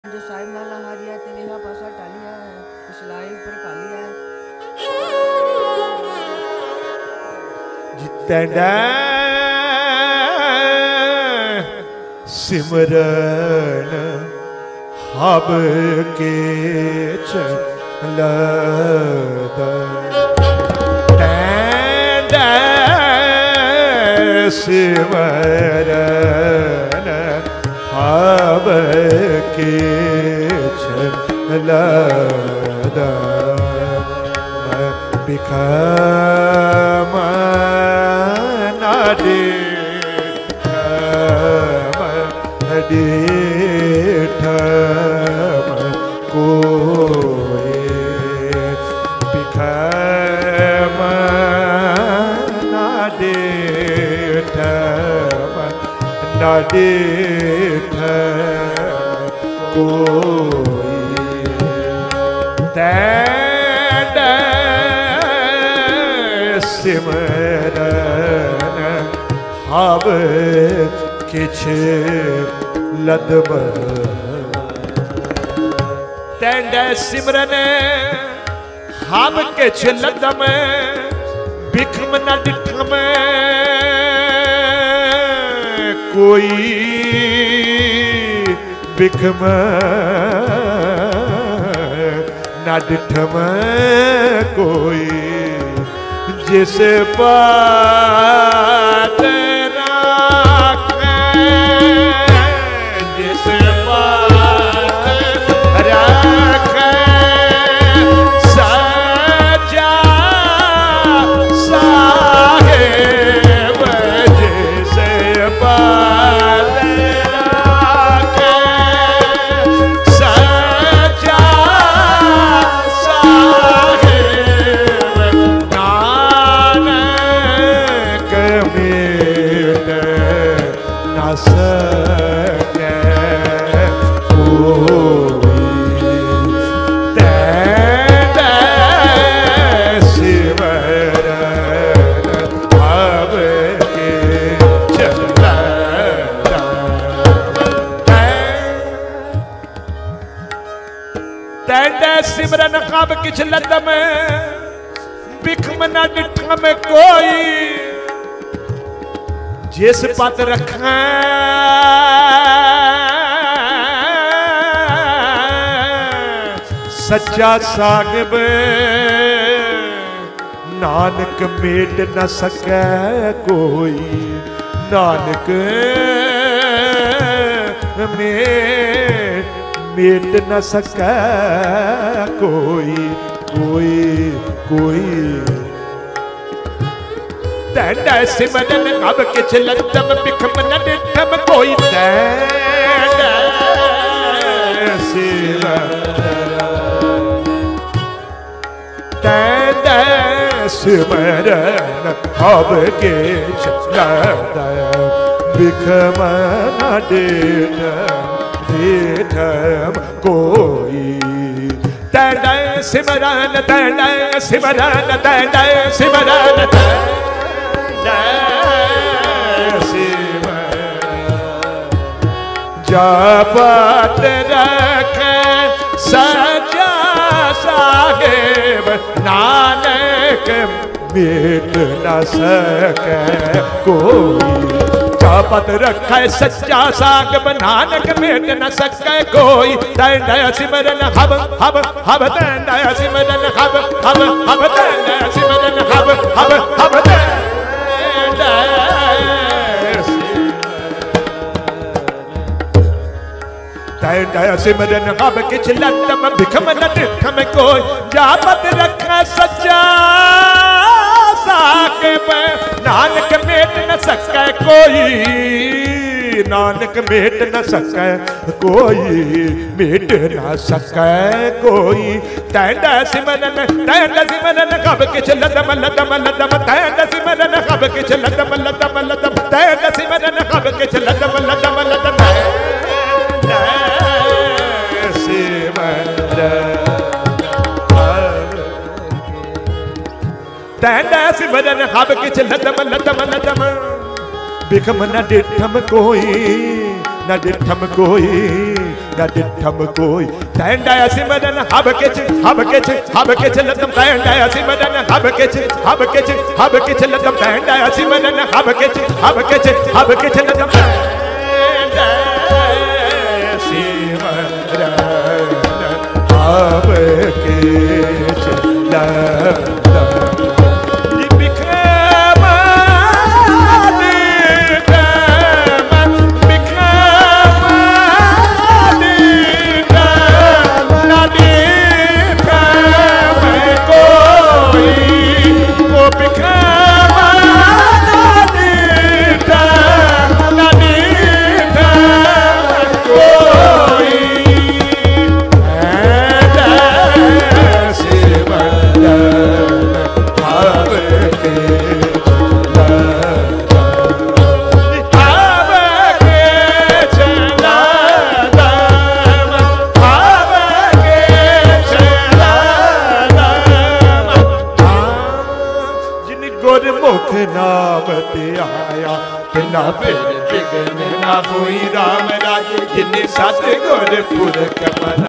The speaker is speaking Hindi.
जो साहिब नाला हारिया ते नेहा पासा टालिया पिछलाई पर कालिया जितेंडा सिमरन हब के चलदा तेंडा सिमरन हब के चलदा बिखम ठम कोई बिखम कोई सिमरन हब किछ लदम तेंडे सिमरन हब किछ लदम बिखम न डिठम कोई बिखम न डिठम कोई जिस बात राखे जिस बात राखे सजा साहेब जिस बात राखे सजा सके तेंडे सिमरन हब के चलदा तेंडे सिमरन हब किछ लदम बिखम न डिठम कोई जिस पत रखा सच्चा साहिब नानक मेट न सके कोई नानक मेट न सके कोई कोई कोई तेंडे सिमरन हब किछ लदम बिखम न डिठम कोई तेंडे सिमरन हब के चलदा बिखम न डिठम कोई तेंडे सिमरन तेंडे सिमरन तेंडे सिमरन जापत रखे सजा साहेब नानक मेट न सके कोई जापत रखे सच्चा साहिब नानक मेट न सके कोई तेंडे सिमरन हब हब हब तेंडे सिमरन हब हब हब तेंडे सिमरन हब हब हब तेंडे सिमरन हब किछ लदम बिखम न डिठम कोई जापत रखे सच्चा साहिब नानक मेट न सके कोई नानक मेट न सके कोई मेट न सके कोई तेंडे सिमरन हब किछ लदम लदम लदम तेंडे सिमरन हब किछ लदम लदम लदम तेंडे सिमरन हब किछ लदम लदम लदम तेंडे सिमरन हब किछ लदम लदम लदम बिखम न डिठम कोई न डिठम कोई न डिठम कोई तैंडा सिमरन हब किच लदम तैंडा सिमरन हब किच लदम तैंडा सिमरन हब किच लदम तैंडा सिमरन हब किच नाम ते आया ना फिर बिघन ना कोई राम राज जिन्हें सत गुर पुरख